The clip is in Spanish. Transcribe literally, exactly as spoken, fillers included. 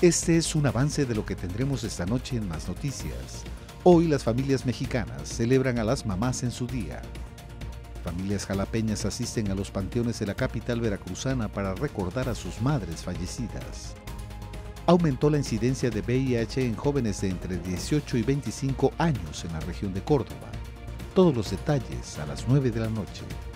Este es un avance de lo que tendremos esta noche en Más Noticias. Hoy las familias mexicanas celebran a las mamás en su día. Familias jalapeñas asisten a los panteones de la capital veracruzana para recordar a sus madres fallecidas. Aumentó la incidencia de V I H en jóvenes de entre dieciocho y veinticinco años en la región de Córdoba. Todos los detalles a las nueve de la noche.